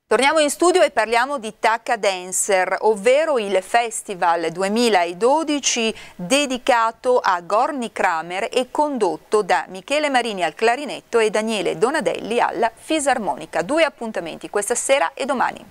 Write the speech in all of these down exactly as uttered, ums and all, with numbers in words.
Torniamo in studio e parliamo di Tacca Dancer, ovvero il festival duemiladodici dedicato a Gorny Kramer e condotto da Michele Marini al clarinetto e Daniele Donadelli alla fisarmonica. Due appuntamenti questa sera e domani.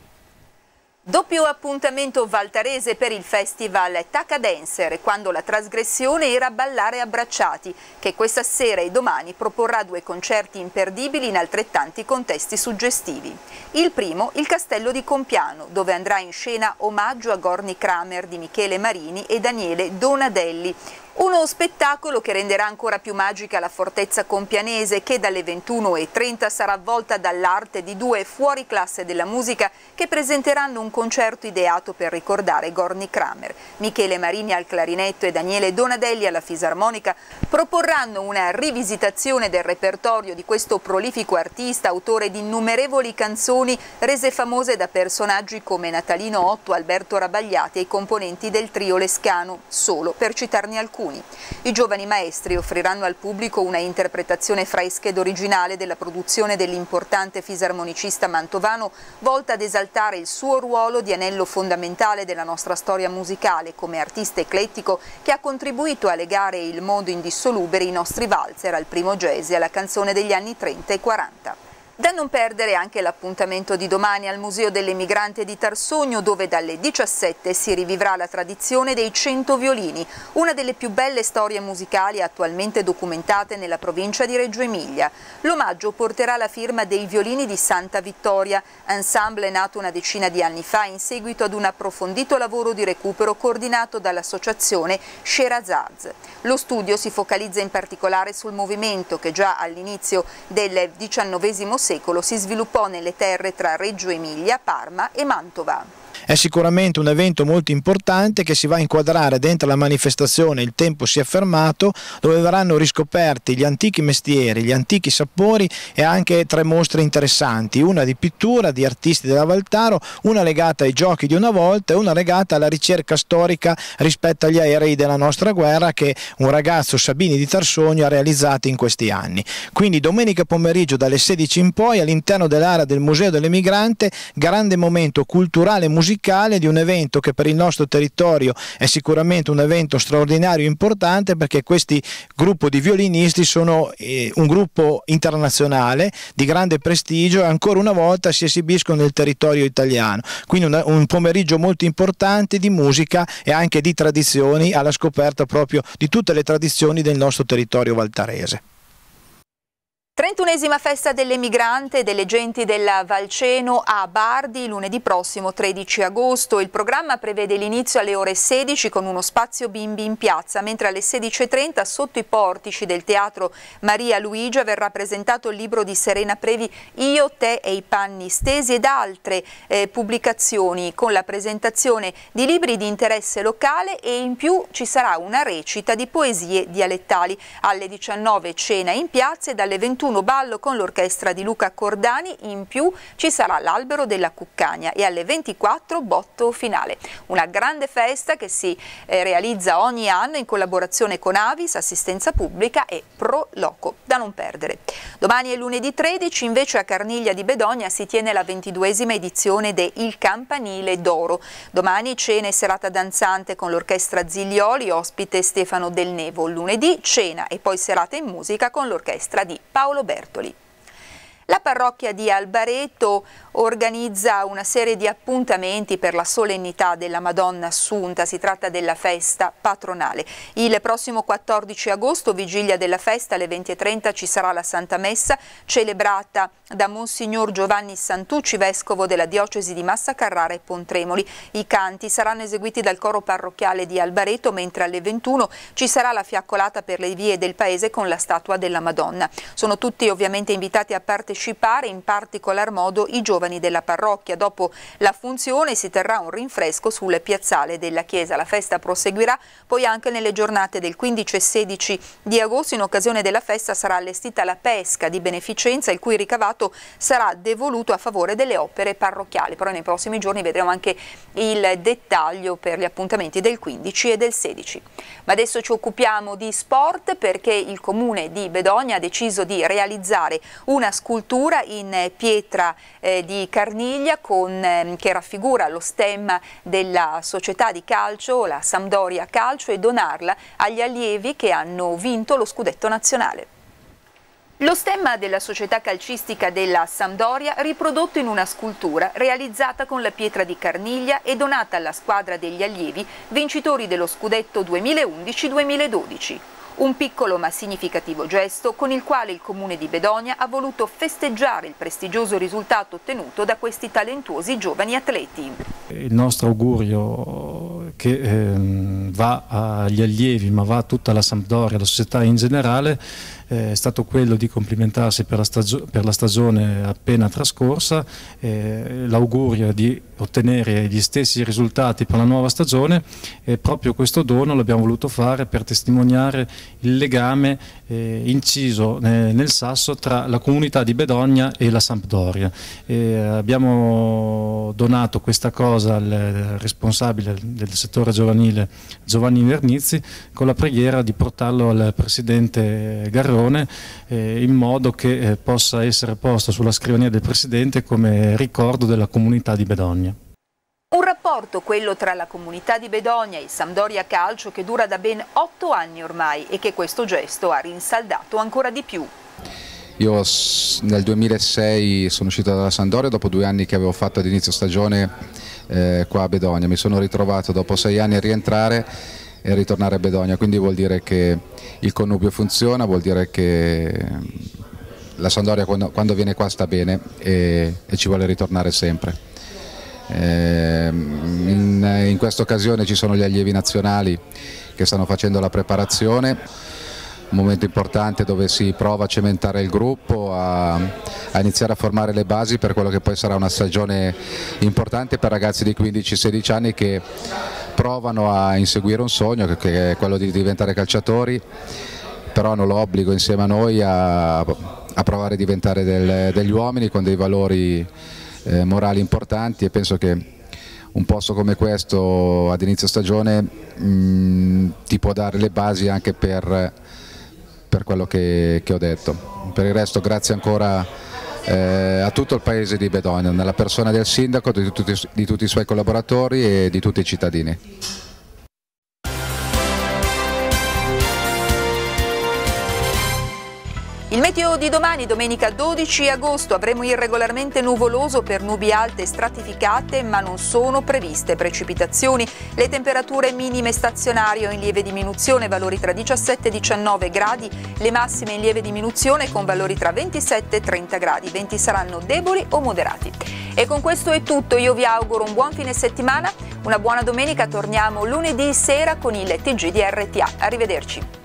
Doppio appuntamento valtarese per il festival Tacca Dancer, quando la trasgressione era ballare abbracciati, che questa sera e domani proporrà due concerti imperdibili in altrettanti contesti suggestivi. Il primo, il Castello di Compiano, dove andrà in scena Omaggio a Gorny Kramer di Michele Marini e Daniele Donadelli. Uno spettacolo che renderà ancora più magica la fortezza compianese, che dalle ventuno e trenta sarà avvolta dall'arte di due fuoriclasse della musica che presenteranno un concerto ideato per ricordare Gorny Kramer. Michele Marini al clarinetto e Daniele Donadelli alla fisarmonica proporranno una rivisitazione del repertorio di questo prolifico artista, autore di innumerevoli canzoni rese famose da personaggi come Natalino Otto, Alberto Rabagliati e i componenti del trio Lescano, solo per citarne alcuni. I giovani maestri offriranno al pubblico una interpretazione fresca ed originale della produzione dell'importante fisarmonicista mantovano, volta ad esaltare il suo ruolo di anello fondamentale della nostra storia musicale come artista eclettico che ha contribuito a legare il modo indissolubile i nostri valzer al primo jazz e alla canzone degli anni trenta e quaranta. Da non perdere anche l'appuntamento di domani al Museo dell'Emigrante di Tarsogno, dove dalle diciassette si rivivrà la tradizione dei cento violini, una delle più belle storie musicali attualmente documentate nella provincia di Reggio Emilia. L'omaggio porterà la firma dei Violini di Santa Vittoria, ensemble nato una decina di anni fa in seguito ad un approfondito lavoro di recupero coordinato dall'associazione Sherazaz. Lo studio si focalizza in particolare sul movimento che già all'inizio del diciannovesimo secolo si sviluppò nelle terre tra Reggio Emilia, Parma e Mantova. È sicuramente un evento molto importante che si va a inquadrare dentro la manifestazione Il tempo si è fermato, dove verranno riscoperti gli antichi mestieri, gli antichi sapori e anche tre mostre interessanti, una di pittura di artisti della Valtaro, una legata ai giochi di una volta e una legata alla ricerca storica rispetto agli aerei della nostra guerra che un ragazzo, Sabini di Tarsogno, ha realizzato in questi anni. Quindi domenica pomeriggio dalle sedici in poi all'interno dell'area del Museo dell'Emigrante, grande momento culturale e musicale di un evento che per il nostro territorio è sicuramente un evento straordinario e importante, perché questi gruppo di violinisti sono eh, un gruppo internazionale di grande prestigio e ancora una volta si esibiscono nel territorio italiano, quindi un, un pomeriggio molto importante di musica e anche di tradizioni, alla scoperta proprio di tutte le tradizioni del nostro territorio valtarese. trentunesima festa dell'Emigrante e delle genti della Valceno a Bardi lunedì prossimo tredici agosto. Il programma prevede l'inizio alle ore sedici con uno spazio bimbi in piazza, mentre alle sedici e trenta sotto i portici del Teatro Maria Luigia verrà presentato il libro di Serena Previ Io, te e i panni stesi ed altre eh, pubblicazioni, con la presentazione di libri di interesse locale e in più ci sarà una recita di poesie dialettali. Alle diciannove cena in piazza e dalle ventuno ballo con l'orchestra di Luca Cordani, in più ci sarà l'albero della Cuccagna e alle ventiquattro botto finale. Una grande festa che si eh, realizza ogni anno in collaborazione con Avis, Assistenza Pubblica e Pro Loco, da non perdere. Domani è lunedì tredici, invece a Carniglia di Bedogna si tiene la ventiduesima edizione de Il Campanile d'Oro. Domani cena e serata danzante con l'orchestra Ziglioli, ospite Stefano Del Nevo. Lunedì cena e poi serata in musica con l'orchestra di Paolo Bertoli. La parrocchia di Albareto organizza una serie di appuntamenti per la solennità della Madonna Assunta. Si tratta della festa patronale. Il prossimo quattordici agosto, vigilia della festa, alle venti e trenta ci sarà la Santa Messa celebrata da Monsignor Giovanni Santucci, vescovo della diocesi di Massa Carrara e Pontremoli. I canti saranno eseguiti dal coro parrocchiale di Albareto, mentre alle ventuno ci sarà la fiaccolata per le vie del paese con la statua della Madonna. Sono tutti ovviamente invitati a partecipare, in particolar modo i giovani della parrocchia. Dopo la funzione si terrà un rinfresco sul piazzale della chiesa. La festa proseguirà poi anche nelle giornate del quindici e sedici di agosto. In occasione della festa sarà allestita la pesca di beneficenza, il cui ricavato sarà devoluto a favore delle opere parrocchiali. Però nei prossimi giorni vedremo anche il dettaglio per gli appuntamenti del quindici e del sedici. Ma adesso ci occupiamo di sport, perché il comune di Bedogna ha deciso di realizzare una scultura scultura in pietra eh, di Carniglia con, eh, che raffigura lo stemma della società di calcio, la Sampdoria Calcio, e donarla agli allievi che hanno vinto lo scudetto nazionale. Lo stemma della società calcistica della Sampdoria, riprodotto in una scultura realizzata con la pietra di Carniglia e donata alla squadra degli allievi vincitori dello scudetto duemilaundici duemiladodici. Un piccolo ma significativo gesto con il quale il Comune di Bedonia ha voluto festeggiare il prestigioso risultato ottenuto da questi talentuosi giovani atleti. Il nostro augurio, che ehm, va agli allievi ma va a tutta la Sampdoria, alla società in generale, eh, è stato quello di complimentarsi per la, per la stagione appena trascorsa. Eh, l'augurio di ottenere gli stessi risultati per la nuova stagione, e proprio questo dono l'abbiamo voluto fare per testimoniare il legame eh, inciso nel, nel sasso tra la comunità di Bedonia e la Sampdoria. E abbiamo donato questa cosa al responsabile del settore giovanile Giovanni Vernizzi, con la preghiera di portarlo al presidente Garrone eh, in modo che eh, possa essere posto sulla scrivania del presidente come ricordo della comunità di Bedonia. Un rapporto, quello tra la comunità di Bedonia e il Sampdoria Calcio, che dura da ben otto anni ormai e che questo gesto ha rinsaldato ancora di più. Io nel duemilasei sono uscito dalla Sampdoria dopo due anni che avevo fatto ad inizio stagione eh, qua a Bedonia. Mi sono ritrovato dopo sei anni a rientrare e a ritornare a Bedonia, quindi vuol dire che il connubio funziona, vuol dire che la Sampdoria quando, quando viene qua sta bene e, e ci vuole ritornare sempre. Eh, in, in questa occasione ci sono gli allievi nazionali che stanno facendo la preparazione, un momento importante dove si prova a cementare il gruppo, a, a iniziare a formare le basi per quello che poi sarà una stagione importante per ragazzi di quindici sedici anni che provano a inseguire un sogno che è quello di diventare calciatori, però hanno l'obbligo insieme a noi a, a provare a diventare del, degli uomini con dei valori Eh, morali importanti, e penso che un posto come questo ad inizio stagione mh, ti può dare le basi anche per, per quello che, che ho detto. Per il resto grazie ancora eh, a tutto il paese di Bedonia, nella persona del sindaco, di tutti, di tutti i suoi collaboratori e di tutti i cittadini. Il meteo di domani, domenica dodici agosto, avremo irregolarmente nuvoloso per nubi alte e stratificate, ma non sono previste precipitazioni. Le temperature minime stazionarie o in lieve diminuzione, valori tra diciassette e diciannove gradi, le massime in lieve diminuzione con valori tra ventisette e trenta gradi. I venti saranno deboli o moderati. E con questo è tutto, io vi auguro un buon fine settimana, una buona domenica, torniamo lunedì sera con il T G di R T A. Arrivederci.